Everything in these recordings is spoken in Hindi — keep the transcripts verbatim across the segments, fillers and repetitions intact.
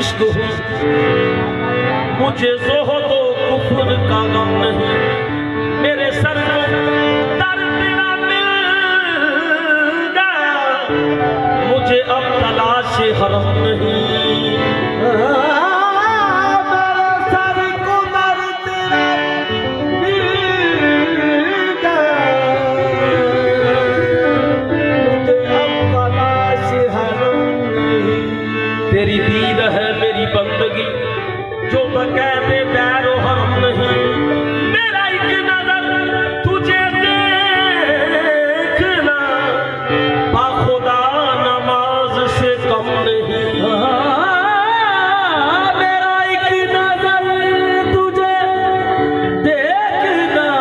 इश्क हूँ, मुझे ज़ोहदो कुफ्र का गम नहीं। मेरे सर को दर तेरा मिल गया, मुझे अब तलाश हरम नहीं। तेरी दीद है मेरी बंदगी, जो बकैदे दैरो हरम नहीं। मेरा एक नजर तुझे देखना, बाखुदा नमाज से कम नहीं। मेरा एक नजर तुझे देखना,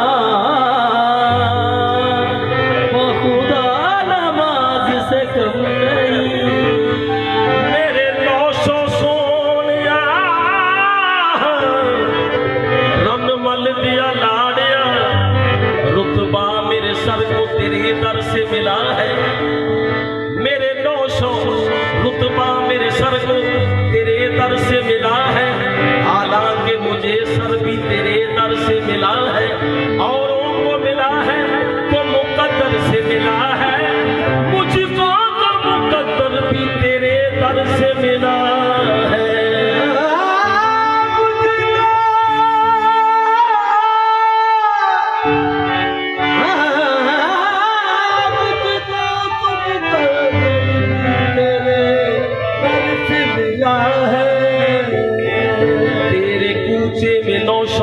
बाखुदा नमाज से कम नहीं। तेरे दर से मिला है मेरे नौशो, रुतबा मेरे सर को तेरे दर से मिला है। हालांकि मुझे सर भी तेरे दर से मिला है, औरों को मिला है तो मुकद्दर से मिला है, मुझको तो मुकद्दर भी तेरे दर से मिला है। तेरे कूचे में नौशो,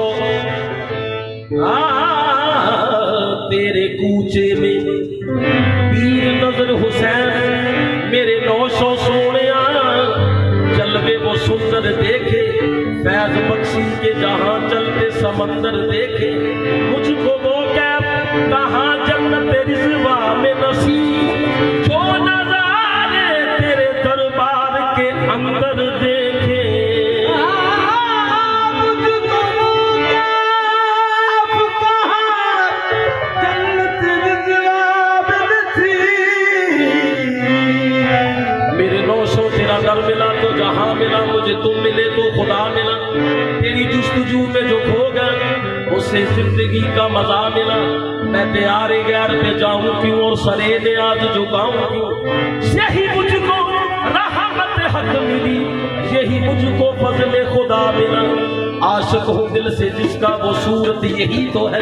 तेरे कूचे में पीर नजर हुसैन मेरे नौशो सोनिया, जलवे वो सुंदर देखे, फैज बख्शी के जहां चलते समंदर देखे। मुझको वो कैब कहाँ जन्नत रिज़वा में नसीब, जो नज़ारे तेरे दरबार के अंदर देखे। मेरे नौशो तेरा दर मिला तो जहां मिला, मुझे तुम मिले तो खुदा मिला। तेरी जुस्तजू में जो खो गया, उससे जिंदगी का मजा मिला। मैं तैयारी गैर पे जाऊं क्यों और सरे ने आज झुकाऊं क्यों। यही मुझको रहमत हक मिली, यही मुझको फजले खुदा मिला। आशिक हूँ दिल से जिसका वो सूरत यही तो है,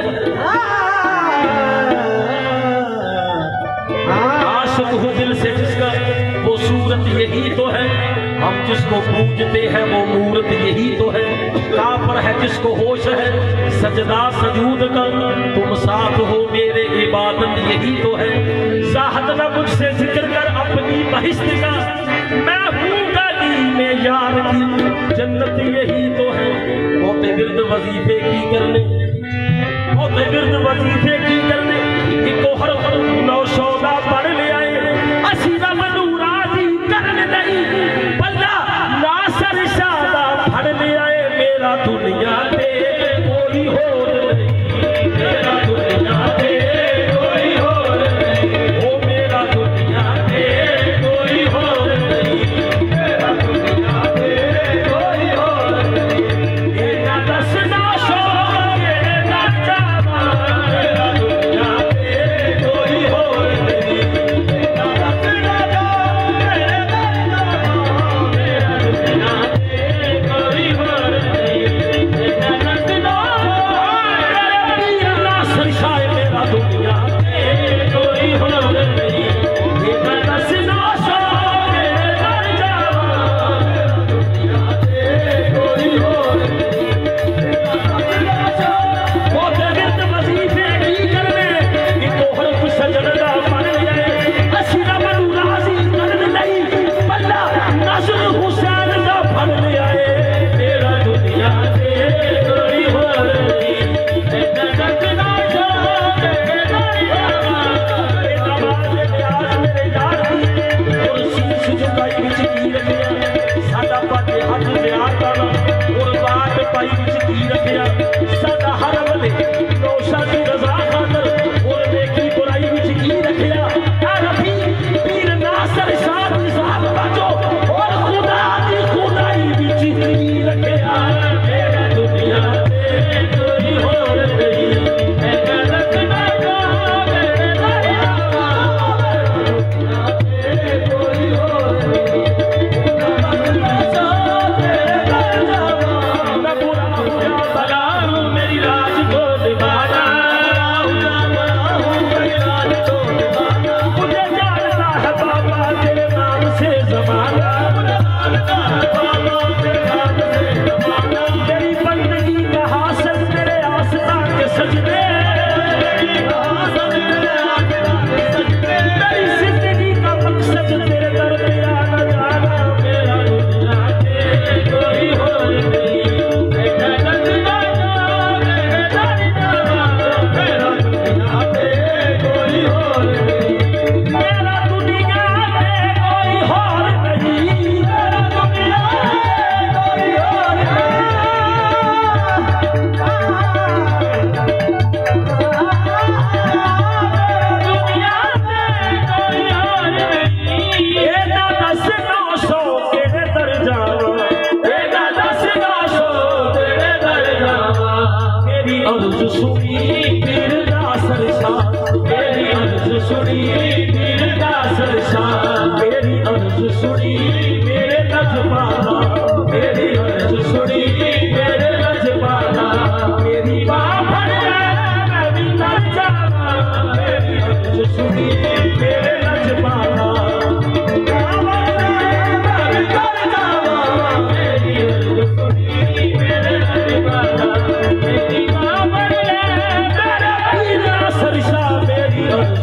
आशिक हूँ दिल से जिसका वो सूरत यही तो है। हम जिसको पूजते हैं वो मूरत यही तो है। काफर है जिसको होश है सजदा सजूद का, तुम साथ हो मेरे इबादत यही तो है। साहत न मुझसे जिक्र कर अपनी बहिश्त का, मैं हूँ गली में यार की जन्नत यही तो है। मोते बिर्द वजीफे की करने, मोते बिर्द वजीफे की करने, इनको हर हर नौ सौदा पढ़ ले आए। असीरा मनूराजी करने नहीं, बल्ला नासर शादा पढ़ ले आए। मेरा दुनिया पे कोई और नहीं, मेरा दुनिया पे कोई और नहीं, ओ मेरा दुनिया पे कोई और नहीं, मेरा दुनिया पे कोई और नहीं। ये ना दस ना सौ ये ना चावा, मेरा दुनिया पे कोई और नहीं।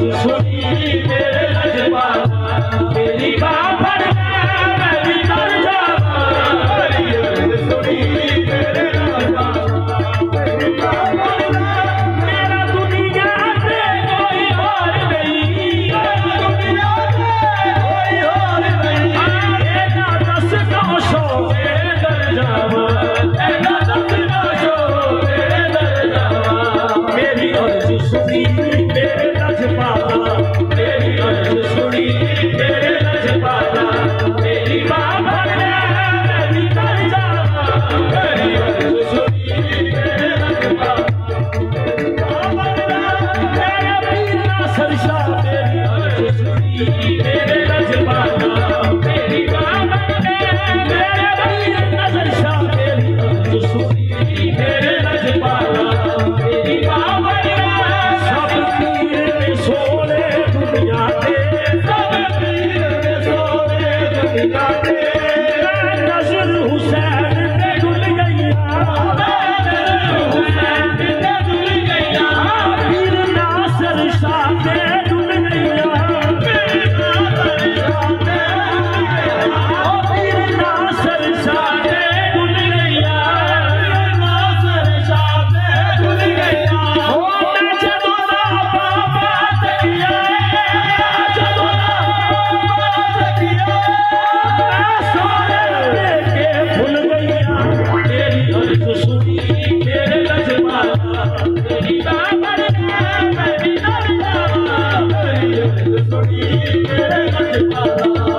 सुनी मेरे लजपाला तेरी बात मैं भी कर जावा तेरी अर्ज सुनी मेरे लजपाला तेरी बात मेरा दुनिया से कोई और नहीं दुनिया से कोई और नहीं एना दस नौशो मेरे दर जावा एना दस नौशो मेरे दर जावा मेरी अर्ज सुनी मेरे लजपाला तेरी अर्ज सुनी मेरे लजपाला तेरी बात मैं भी कर जावा तेरी अर्ज सुनी मेरे लजपाला मेरा पीला सरसा तेरी अर्ज सुनी मेरे लजपाला तेरी बात मेरे पीला सरसा तेरी अर्ज सुनी मेरे लजपाला तेरी बात सब पीर सोने दुनिया के सब पीर सोने दुनिया के नजर हुसैन ने डुल गईया हुसैन ने डुल गईया पीर नासर शाह ने डुल गईया पीर नासर शाह ने डुल गईया पीर नासर शाह ने डुल गईया ओ मैं जदों दा बाबा तकिया जदों दा बाबा तकिया मैं सारे के भूल गईया तेरी अर्ज सुनी मेरे लजपाला तेरी बात मैं भी कर जावा तेरी अर्ज सुनी मेरे लजपाला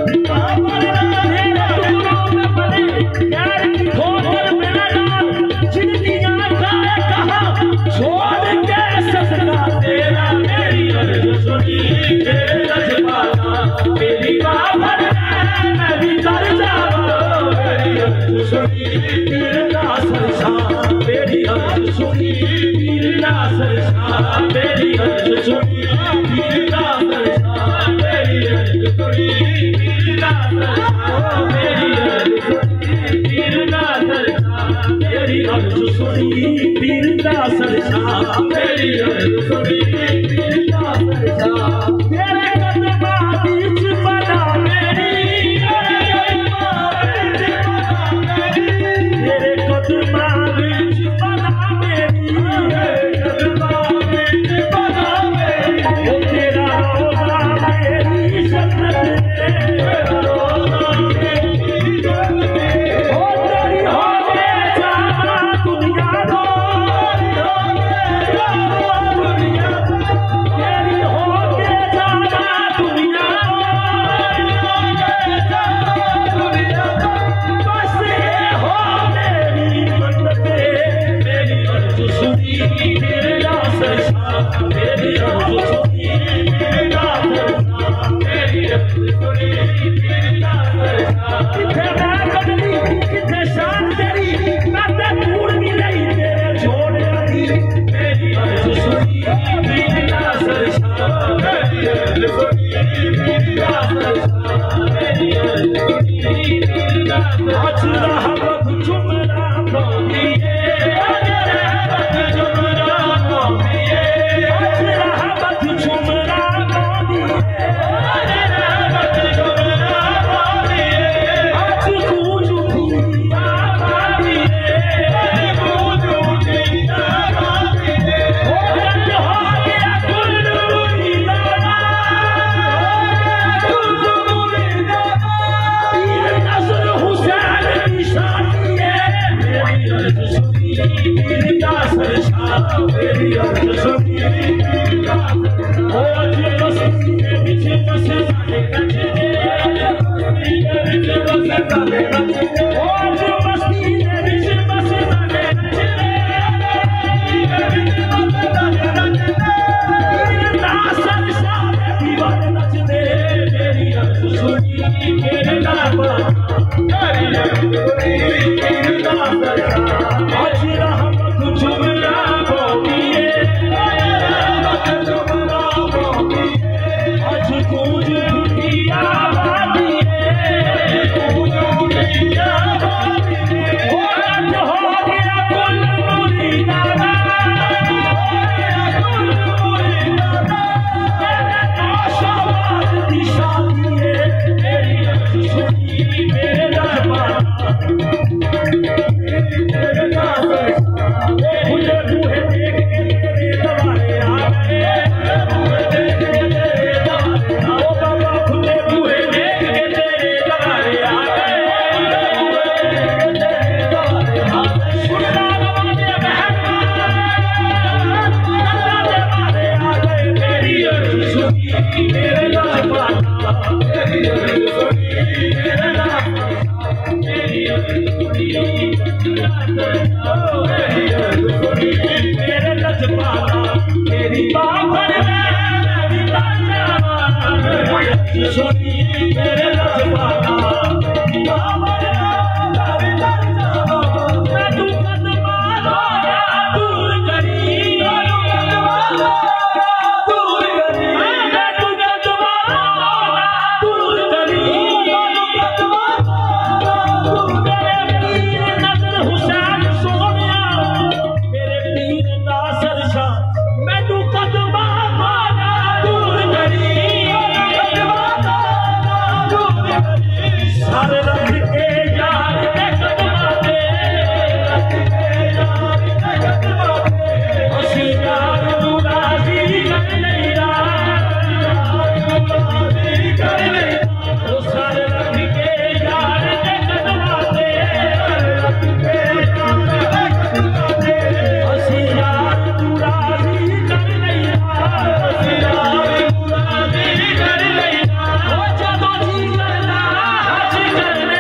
मेरे दूरों में बने यार की ठोकर मेरा नाम जिनकी आंखें कहा छोड़ के सदका तेरा मेरी अर्ज सुनी मेरे लजपाला तेरी बात मैं भी कर जावा मेरी अर्ज सुनी पीर नासर शाह मेरी अर्ज सुनी पीर नासर शाह मेरी अर्ज सुनी पीर नासर शाह मेरी अर्ज सुनी पीर नासर शाह मेरी अर्ज सुनी पीर नासर शाह मेरी अर्ज सुनी पीर नासर शाह मेरी अर्ज सुनी पीर नासर शाह तेरे कदमां बीच बना मेरी तेरे कदमां बीच बना मेरी ओ तेरा रोज़ा मेरी जन्नत ओ तेरी हो के जाना दुनिया दो दुनिया सुनी मेरे रजवाना मैं तू कदमा रोया दूर करी दूर करी मैं तू कदमा रोया दूर करी मेरे पीर नजर हुसैन सोनिया मेरे पीर नासर शाह मैं तू कदमा रोया दूर करी सारे रख के यार ने कदमा दे रख के यार ने कदमा दे असी यार तू राजी कर लैला राजी कर लैला ओ सारे रख के यार ने कदमा दे रख के यार ने कदमा दे असी यार तू राजी कर लैला असी यार तू राजी कर लैला ओ जदों जी करना हज करने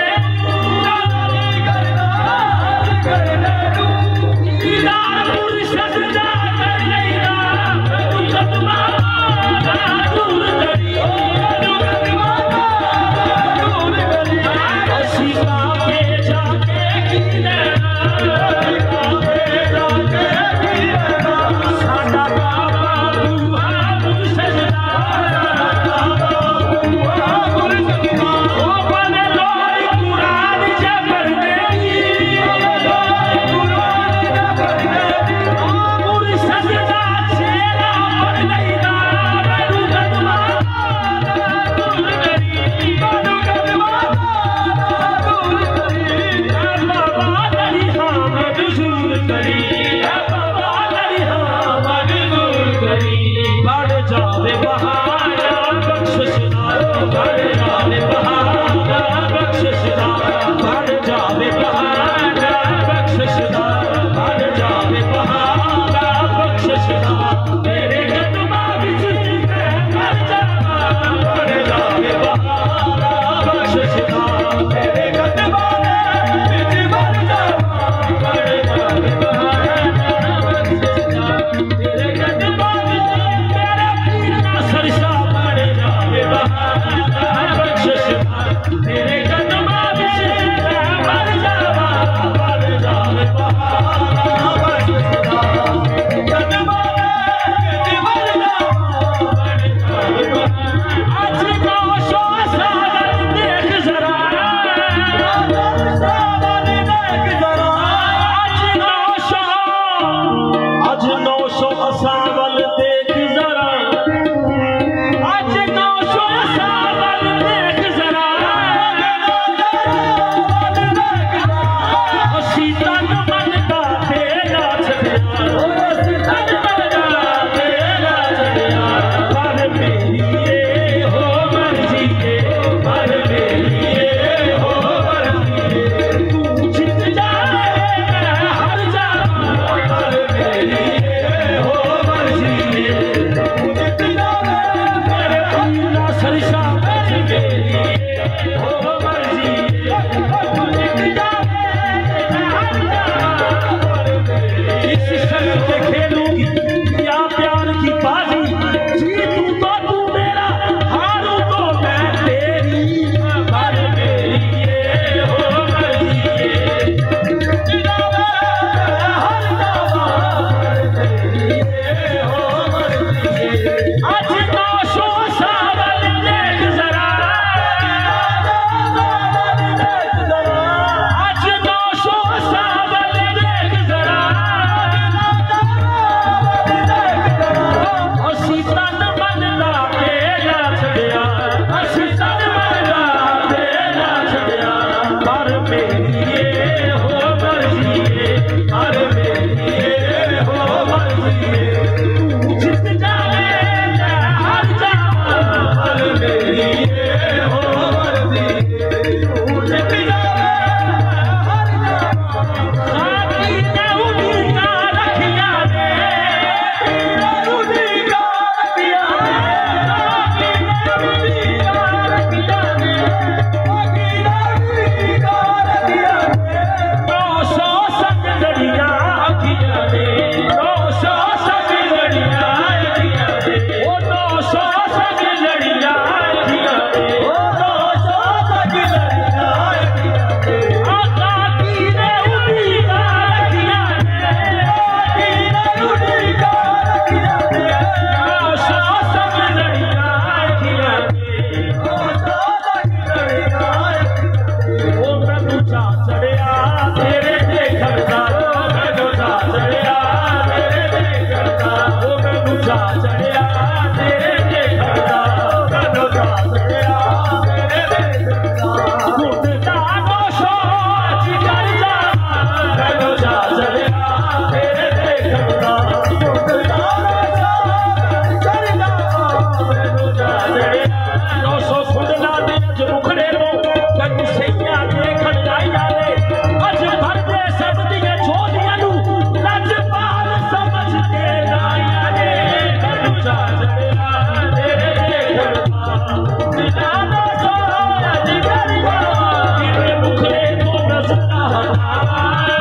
करने तू दीदार मुर्शद दा कर लैला तू कदमा दूर करी कदमा दूर करी असी काके जाके की लेना काके जाके की लेना साडा बाबा दूहा मुर्शद दा दूहा मुर्शद दा ओ बने लोई कुरान जबर दे कुरान जबर दे ओ मुर्शद दा चेहरा पर लैला मैनू कदमा दूर करी मैनू कदमा दूर करी ए बाबा तेरी हामद दूर करी ए बाबा तेरी हामद दूर करी बढ़ जावे बहाना बख्शिश दा बढ़ जावे बहाना बख्शिश दा बढ़ जावे बहाना बख्शिश दा बढ़ जावे बहाना बख्शिश दा तेरे कदमा विच मैं मर जावा बढ़ जावे बहाना बख्शिश दा तेरे कदमा विच मर जावा बढ़ जावे बहाना बख्शिश दा तेरे कदमा विच मेरा पीर नासर शाह बढ़ जावे बहाना बख्शिश दा तेरे कदमा विच मैं मर जावा बढ़ जावे बहाना बख्शिश दा कदमा विच मर जावा बढ़ जावे बहाना आज नौशो सावन देख जरा सावन देख जरा आज नौशो आज नौशो सावन देख जरा आज नौशो सावन देख जरा असी तन मन दा तेरा छड़िया असी तन मन दा तेरा छड़िया पर मेरी ये हो मर्जी के पर मेरी ये हो मर्जी के तू जित जाए मैं हर जाऊं पर मेरी ये हो मर्जी के तू जित जाए मेरे पीर नासर शाह मेरी ये हो मर्जी के तू जित जाए मैं हर जाऊं पर मेरी इस शर्त पे खेलूंगी या प्यार की बाजी जीतूं तो तू मेरा हारूं तो मैं तेरी पर मेरी ये हो मर्जी के जित जावे हर जाऊं पर मेरी ये हो मर्जी के आज नौशो सावन देख जरा नौ सौ खुंडला दे अज मुखड़े लो कई सैया देखण जाई जाने अज भर दे सब दिए छोलियां नू लजपाल समझ के लाई जाने कनु चाचड़िया दे देखण ना सो जिगरिया तेरे मुखड़े तो नजर हटा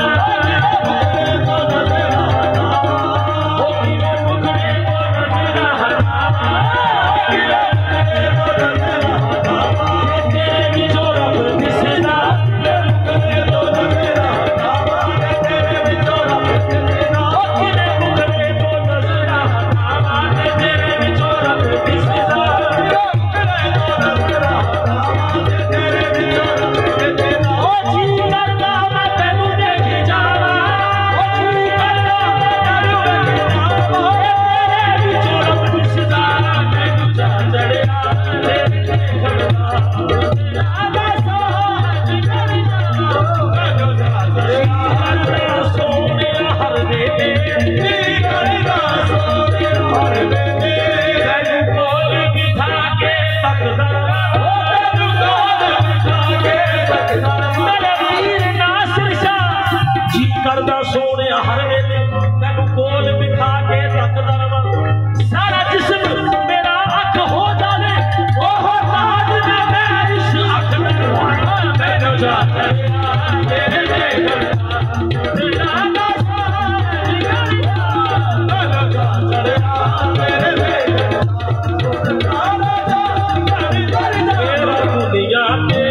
करदा सोने हर वेले तैनू कोल बिठा के रखदा सारा जिस्म मेरा अख हो जावे ओह ताज दे मैं इस अख में मैनू जा तेरे देखण ना दुनिया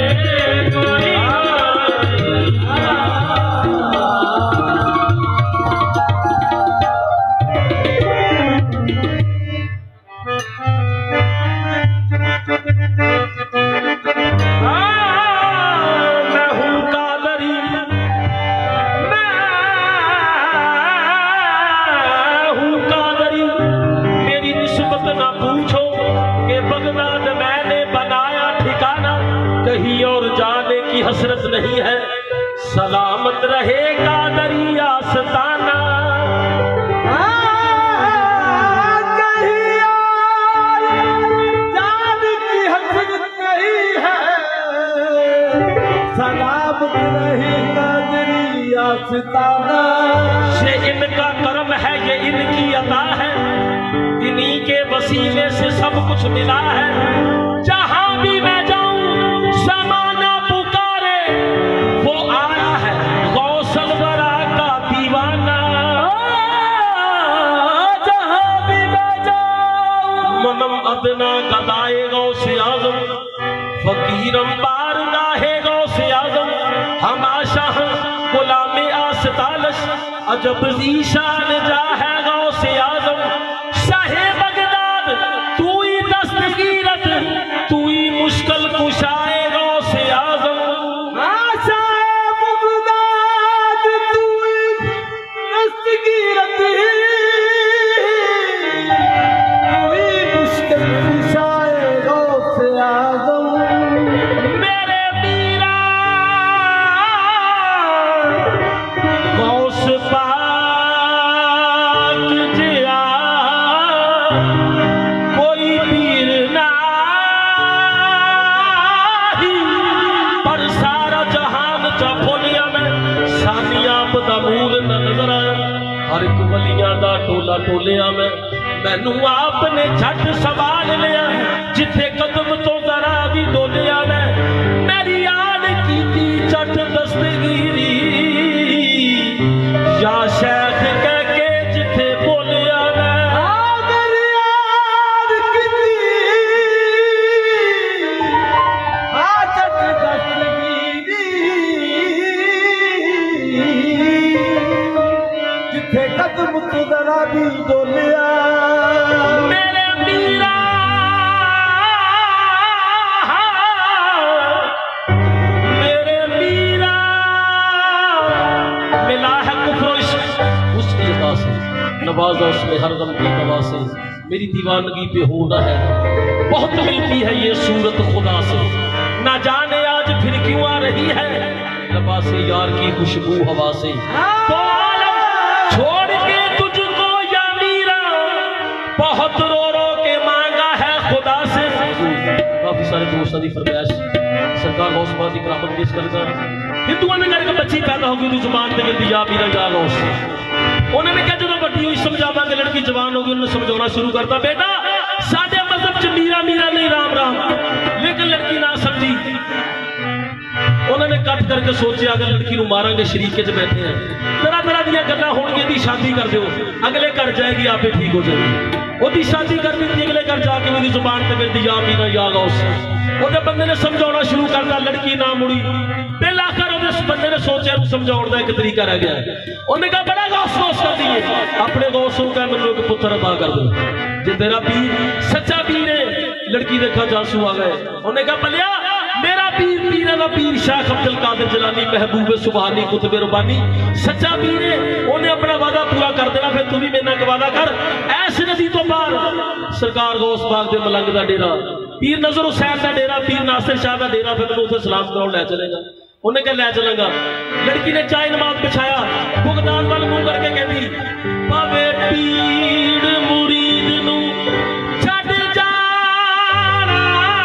कहीं और जाने की हसरत नहीं है सलामत रहेगा दरिया सताना कहीं और जाने की हसरत नहीं है सलामत रहेगा दरिया सताना ये इनका कर्म है ये इनकी अता है इन्हीं के वसीले से सब कुछ मिला है जहां भी मैं समाना पुकारे वो आया है गौसल वरा का दीवाना जहां भी मैं जाऊं मनम अदना गदाए गौसे आजम फकीरम बारगाहे गौसे आजम हम आशाह गुलामे आस्तालश अजब ज़ीशान जा है गौसे आजम शाहे बगदाद तू ही दस्तगीरत तू ही मुश्किल कुशाए हर एक वलियां दा टोला टोलिया में मैनू आपने झट सवाल लिया जिथे कदम तो जरा भी डोलिया में मेरी याद की झट दस्तगीरी या शेख कह के जिथे बोलिया कदम तो जरा भी डोलिया मेरे मीरा मेरे मीरा मिला है कुफ्र उसकी अदा से नवाजा उसने हर गम की दवा से मेरी दीवानगी पे होना है बहुत मिलती है ये सूरत खुदा से ना जाने आज फिर क्यों आ रही है लबा से यार की खुशबू हवा से तो छोड़ के तुझको या मीरा बहुत रो रो के मांगा है खुदा से की सारे दोस्तों की फरमाइश सरकार गौस पाक की करामत पेश करता। हिंदुओं ने घर बच्ची पैदा होगी तो जुबान से कहती या मीरा या गौस। उन्होंने कहा जो बड़ी हुई समझावांगे लड़की जवान होगी उन्होंने समझाना शुरू करता बेटा साडे मजहब च मीरा मीरा नहीं राम राम, लेकिन लड़की ना समझी। उन्होंने कट करके सोचा अगर लड़की को मारांगे शरीके च बैठे हैं तरह तरह दी गल्लां होणगियां दी शादी कर दो, अगले घर जाएगी आपे ठीक हो जाएगी। ओदी शादी कर दी अगले घर जाके मेरी जुबान से कहती या मीरा या गौस। ओदे बंदे ने समझाना शुरू करता लड़की ना मुड़ी। फिर आखिर उस बंदे ने सोचा समझाने का एक तरीका रह गया। उन्हें कहा बड़ा गौस गौस कर दिए अपने गौस को कहा मैंने एक पुत्र अता कर दो जे तेरा पीर सच्चा पीर है। लड़की देखा जासू आ गए। उन्हें कहा बलिया मेरा पीर पीर का पीर शाह अब्दुल कादिर जिलानी महबूब सुबहानी कुतुब रुबानी सच्चा पीर है। उन्हें अपना वादा पूरा कर देना फिर तू भी मेरे नाल वादा कर। ऐस नदी तो पार सरकार गौस पाक के मलंग का डेरा पीर नजर हुसैन का डेरा पीर नासिर शाह का डेरा फिर मैं उसे सलाम कराओ लै चलेगा। उन्हें कहा लै चलेगा। लड़की ने चाय नमाज बिछाया भुगतान वाल मुंह करके कहती भावे पीड़ मुरीद नू छड्ड जाना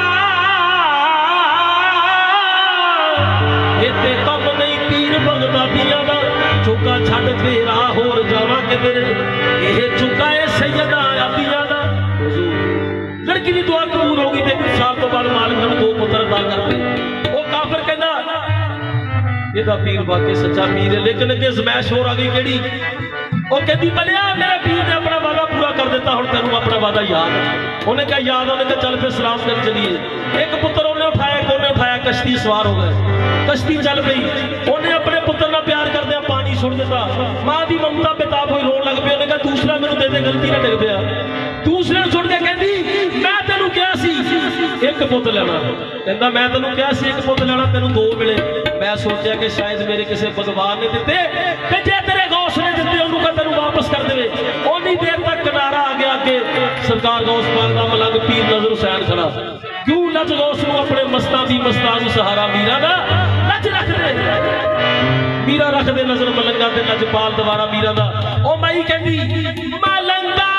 इत्ते कम नहीं पीर बगदादियां दा चुका छड्ड तेरा होर जावा किधर यह चुका है सैयदा आदियां दा। लड़की की दुआ कबूल होगी तो एक साल तो बाद मालिक ने दो पुत्र अता करते। वो काफिर कहना ਇਹਦਾ पीर वाकई सच्चा पीर है लेकिन अगे जमैश होर आ गई केड़ी। वो कहती बलिया मेरे पीर ने अपना वादा पूरा कर दिता हुण तेनू अपना वादा याद। उन्हें कहा याद। उन्हें कहा चल फिर सलाम कर चलिए। एक पुत्र उन्हें उठाया एक उन्हें उठाया कश्ती सवार हो गए। कश्ती चल पई। उन्हें अपने पुत्र नाल प्यार करदे पानी सुट दिता। मां की ममता बेताब होई रोन लग पई। उन्हें कहा दूसरा मैनू दे दे गलती ना डिग पिया। दूसरे सुट के कहती मैं तेनू कहा सी एक पुत लेना। कहता मैं तेनू कहा सी एक पुत लेना तेनू दो मिले। मैं सोचा कि शायद मेरे किसी भगवान ने दिते ते जे तेरे गौस ने दिते उन्होंने कहा तेनू वापस कर दे। उन्नी देर तक किनारा आ गया अगे सरकार गौस पाक दा मलंग पीर नजर हुसैन खड़ा। क्यों लज गौस नू अपने मस्तां दी मस्तां नू सहारा मीरा दा लज रख दे। मीरा रख दे नजर मलंगा ते लजपाल दोबारा मीरा दा। ओ माई कहंदी मलंगा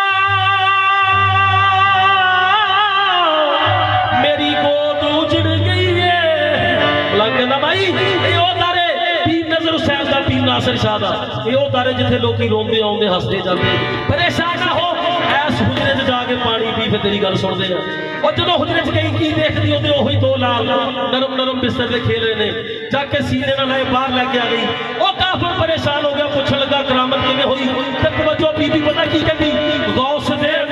मेरी गोद उजड़ गई है। मलंग कहंदा भाई ये ओ तारे पीर नजर हुसैन दा पीर नासिर शाह दा ये ओ तारे जिथे लोग रोंदे आउंदे हसदे जांदे परेशान ना हो ऐस हुजरे च जाके पानी पी फिर तेरी गल सुनदे आ। और जो हुजरे च गई की देखदी ओदे ओही दो लाल नरम नरम बिस्तर ते खेल रहे ने जाके सीने नाल लाए बाहर लेके आ गई। ओ काफिर परेशान हो गया पूछन लगा करामत किवें होई ते तवज्जो बीबी पता की कहंदी गौस दे